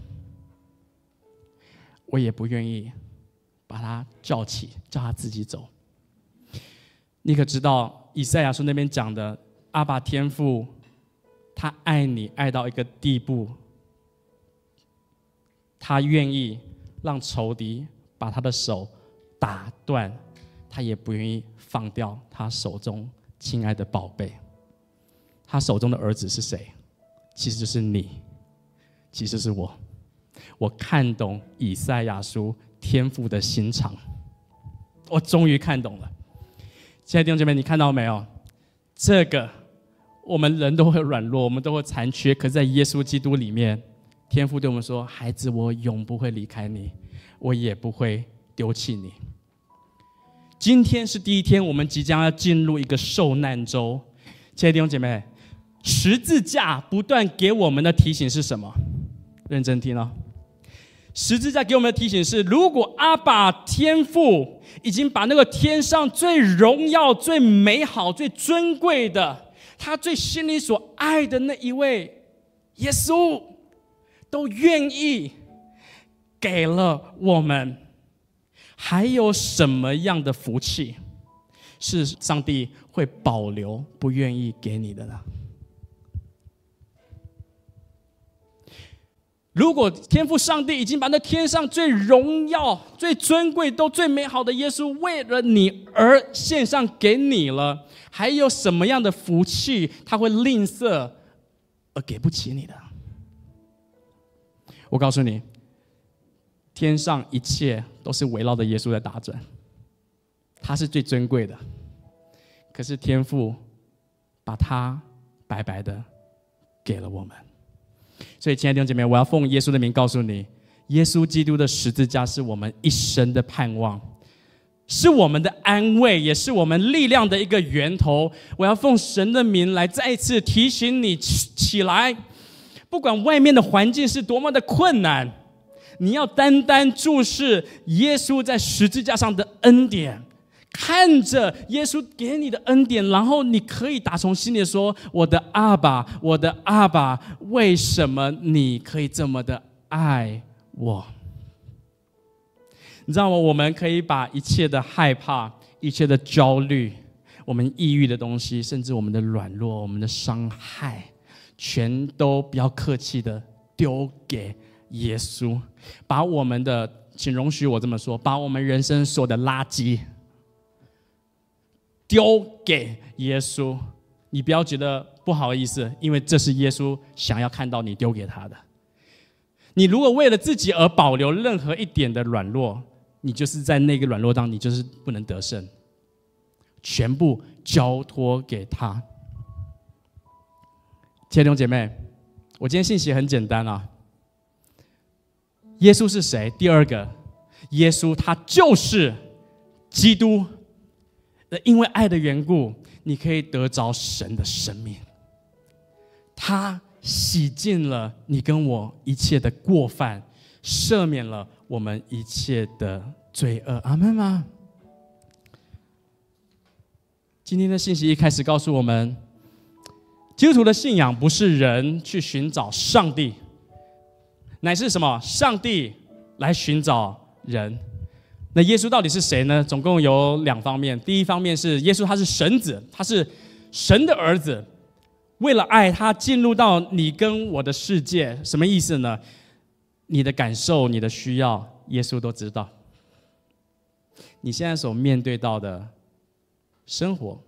我也不愿意把他叫起，叫他自己走。你可知道以赛亚书那边讲的阿爸天父，他爱你爱到一个地步，他愿意让仇敌把他的手打断，他也不愿意放掉他手中亲爱的宝贝。他手中的儿子是谁？ 其实就是你，其实是我。我看懂以赛亚书天父的心肠，我终于看懂了。亲爱的弟兄姐妹，你看到没有？这个我们人都会软弱，我们都会残缺，可是在耶稣基督里面，天父对我们说：孩子，我永不会离开你，我也不会丢弃你。今天是第一天，我们即将要进入一个受难周。亲爱的弟兄姐妹，十字架不断给我们的提醒是什么？认真听哦。十字架给我们的提醒是：如果阿爸天父已经把那个天上最荣耀、最美好、最尊贵的，他最心里所爱的那一位耶稣，都愿意给了我们，还有什么样的福气是上帝会保留不愿意给你的呢？如果天父上帝已经把那天上最荣耀、最尊贵、都最美好的耶稣为了你而献上给你了，还有什么样的福气他会吝啬而给不起你的？我告诉你，天上一切都是围绕着耶稣在打转，他是最尊贵的，可是天父把他白白的给了我们。所以亲爱的弟兄姐妹，我要奉耶稣的名告诉你，耶稣基督的十字架是我们一生的盼望，是我们的安慰，也是我们力量的一个源头。我要奉神的名来再一次提醒你起来，不管外面的环境是多么的困难，你要单单注视耶稣在十字架上的恩典，看着耶稣给你的恩典，然后你可以打从心里说：我的阿爸，我的阿爸，为什么你可以这么的爱我？你知道吗？我们可以把一切的害怕、一切的焦虑、我们抑郁的东西，甚至我们的软弱、我们的伤害，全都不要客气的丢给耶稣，把我们的，请容许我这么说，把我们人生所有的垃圾丢给耶稣。你不要觉得不好意思，因为这是耶稣想要看到你丢给他的。你如果为了自己而保留任何一点的软弱，你就是在那个软弱当中，你就是不能得胜。全部交托给他。亲爱的弟兄姐妹，我今天信息很简单啊。耶稣是谁？第二个，耶稣他就是基督。因为爱的缘故，你可以得着神的生命。他洗净了你跟我一切的过犯，赦免了我们一切的罪恶。阿们吗？今天的信息一开始告诉我们，基督徒的信仰不是人去寻找上帝，乃是什么？上帝来寻找人。那耶稣到底是谁呢？总共有两方面。第一方面是耶稣他是神子，他是神的儿子，为了爱他进入到你跟我的世界。什么意思呢？你的感受、你的需要，耶稣都知道。你现在所面对到的生活，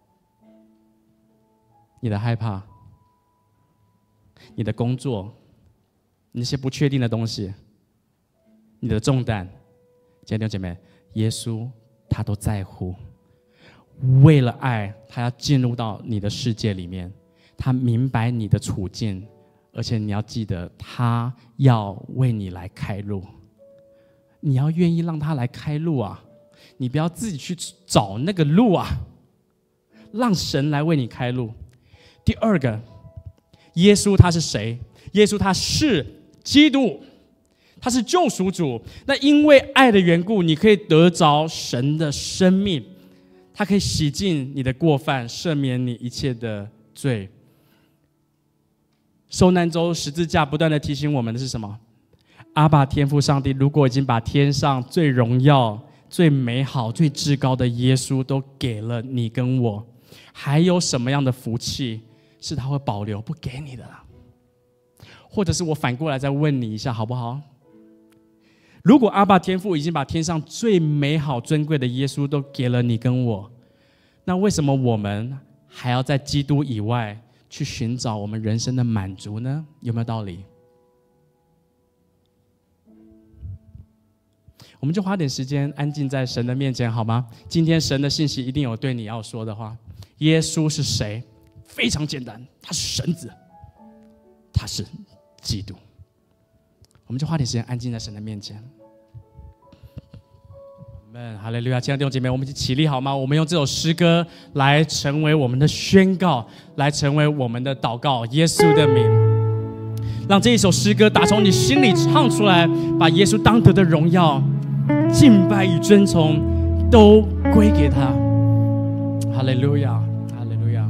你的害怕，你的工作，那些不确定的东西，你的重担，亲爱的弟兄姐妹，耶稣他都在乎。为了爱，他要进入到你的世界里面，他明白你的处境，而且你要记得，他要为你来开路。你要愿意让他来开路啊！你不要自己去找那个路啊，让神来为你开路。第二个，耶稣他是谁？耶稣他是基督，他是救赎主。那因为爱的缘故，你可以得着神的生命，他可以洗净你的过犯，赦免你一切的罪。受难周十字架不断的提醒我们的是什么？阿爸天父上帝如果已经把天上最荣耀、最美好、最至高的耶稣都给了你跟我，还有什么样的福气是他会保留不给你的？或者是我反过来再问你一下好不好？如果阿爸天父已经把天上最美好尊贵的耶稣都给了你跟我，那为什么我们还要在基督以外去寻找我们人生的满足呢？有没有道理？我们就花点时间安静在神的面前，好吗？今天神的信息一定有对你要说的话。耶稣是谁？非常简单，他是神子，他是基督。我们就花点时间安静在神的面前。阿们，哈利路亚！亲爱的弟兄姐妹，我们一起起立好吗？我们用这首诗歌来成为我们的宣告，来成为我们的祷告。耶稣的名，让这一首诗歌打从你心里唱出来，把耶稣当得的荣耀、敬拜与尊崇都归给他。哈利路亚！哈利路亚！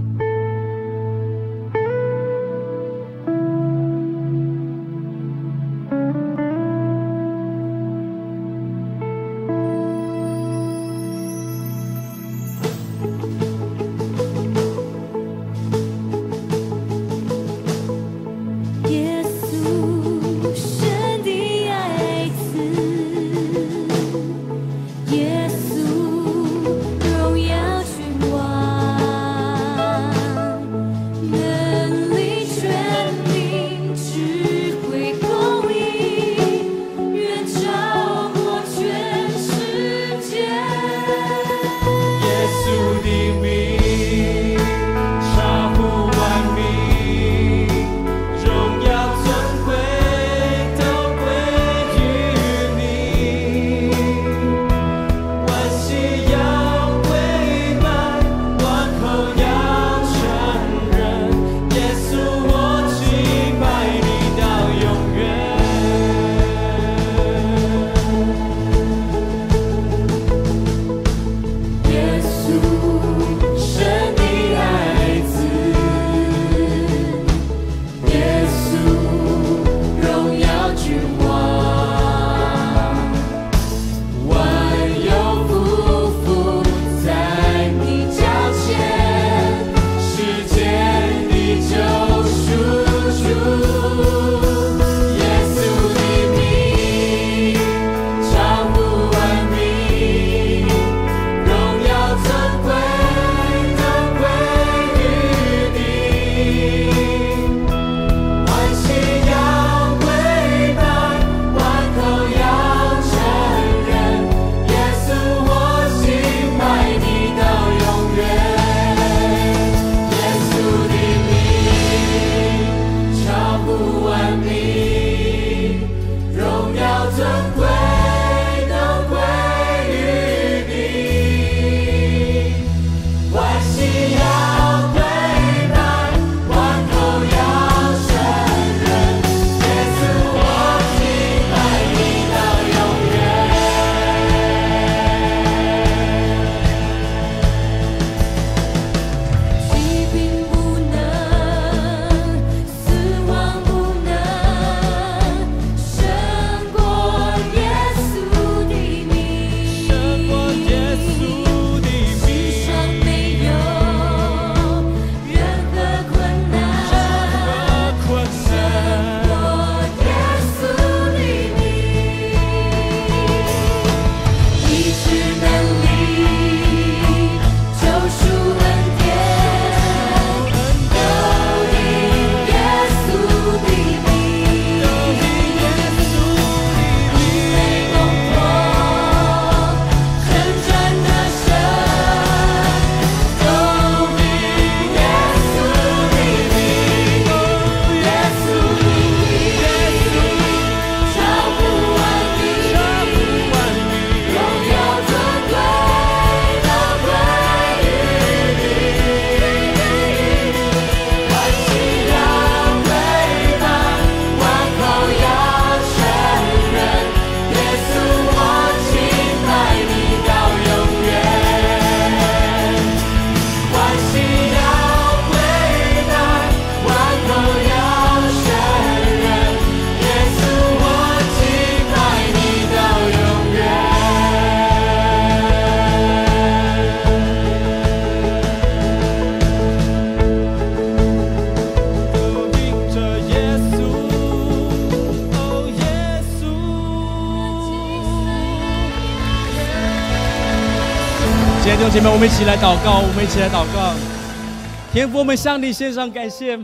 亲爱的弟兄姐妹，我们一起来祷告，我们一起来祷告。 天父，我们向你献上感谢。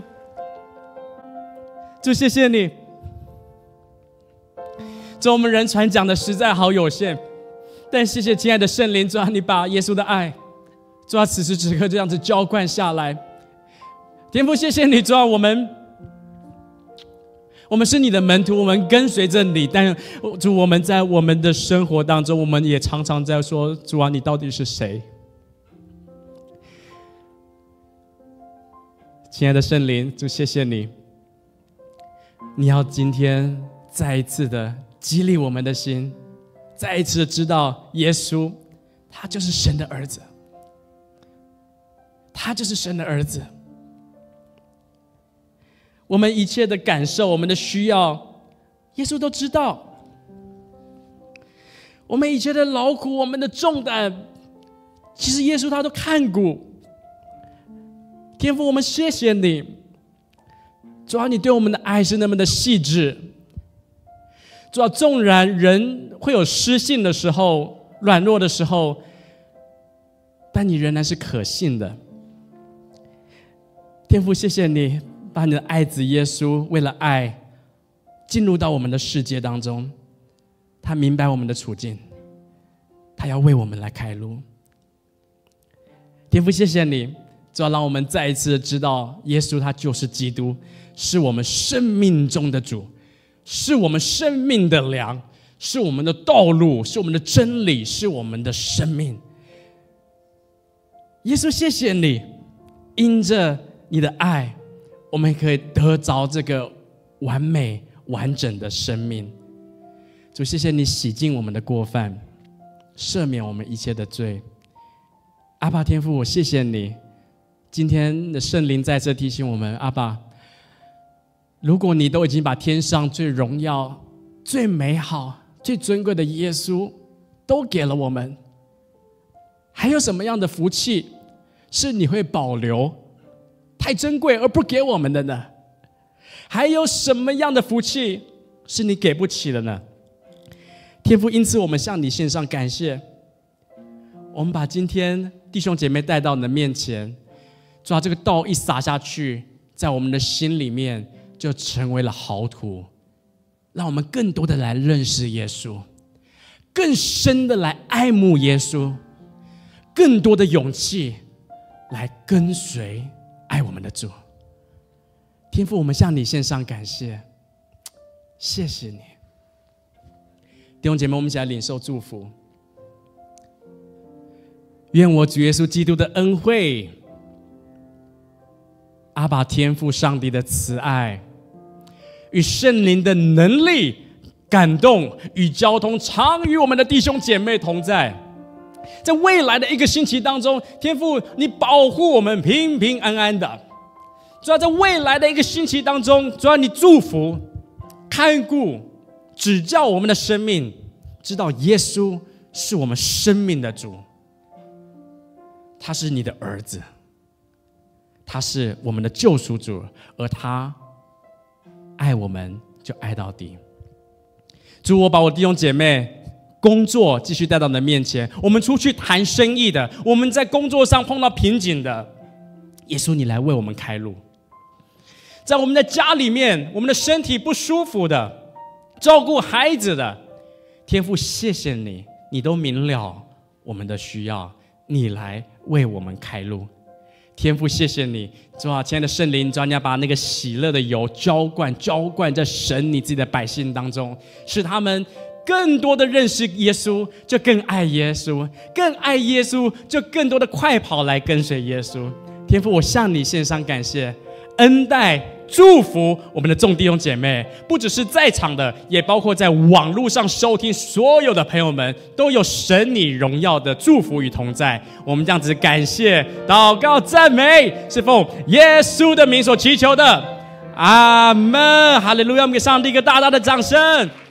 主，谢谢你。主，我们人传讲的实在好有限，但谢谢亲爱的圣灵，主啊，你把耶稣的爱，主啊，此时此刻这样子浇灌下来。天父，谢谢你，主啊，我们我们是你的门徒，我们跟随着你，但主，我们在我们的生活当中，我们也常常在说，主啊，你到底是谁？亲爱的圣灵，主，谢谢你，你要今天再一次的激励我们的心，再一次的知道耶稣他就是神的儿子，他就是神的儿子。我们一切的感受，我们的需要，耶稣都知道。我们一切的劳苦，我们的重担，其实耶稣他都看顾。天父，我们谢谢你，主啊，你对我们的爱是那么的细致。主啊，纵然人会有失信的时候，软弱的时候，但你仍然是可信的。天父，谢谢你把你的爱子耶稣为了爱进入到我们的世界当中，他明白我们的处境，他要为我们来开路。天父，谢谢你，主要让我们再一次知道耶稣他就是基督，是我们生命中的主，是我们生命的粮，是我们的道路，是我们的真理，是我们的生命。耶稣，谢谢你，因着你的爱，我们可以得着这个完美完整的生命。主，谢谢你洗净我们的过犯，赦免我们一切的罪。阿爸天父，我谢谢你，今天的圣灵再次提醒我们，阿爸，如果你都已经把天上最荣耀、最美好、最尊贵的耶稣都给了我们，还有什么样的福气是你会保留太珍贵而不给我们的呢？还有什么样的福气是你给不起的呢？天父，因此我们向你献上感谢。我们把今天弟兄姐妹带到你的面前，主啊，这个道一撒下去，在我们的心里面就成为了好土，让我们更多的来认识耶稣，更深的来爱慕耶稣，更多的勇气来跟随爱我们的主。天父，我们向你献上感谢，谢谢你。弟兄姐妹，我们一起来领受祝福。愿我主耶稣基督的恩惠、阿爸天父上帝的慈爱与圣灵的能力、感动与交通，常与我们的弟兄姐妹同在。在未来的一个星期当中，天父你保护我们平平安安的。主要在未来的一个星期当中，主要你祝福、看顾、指教我们的生命，知道耶稣是我们生命的主，他是你的儿子，他是我们的救赎主，而他爱我们就爱到底。主，我把我弟兄姐妹工作继续带到你的面前，我们出去谈生意的，我们在工作上碰到瓶颈的，耶稣你来为我们开路。在我们的家里面，我们的身体不舒服的，照顾孩子的，天父谢谢你，你都明了我们的需要，你来为我们开路。天父谢谢你，主啊，亲爱的圣灵，主啊，你要把那个喜乐的油浇灌浇灌在神你自己的百姓当中，使他们更多的认识耶稣，就更爱耶稣，更爱耶稣，就更多的快跑来跟随耶稣。天父，我向你献上感谢，恩待祝福我们的众弟兄姐妹，不只是在场的，也包括在网络上收听所有的朋友们，都有神你荣耀的祝福与同在。我们这样子感谢、祷告、赞美，是奉耶稣的名所祈求的，阿们。哈利路亚！我们给上帝一个大大的掌声。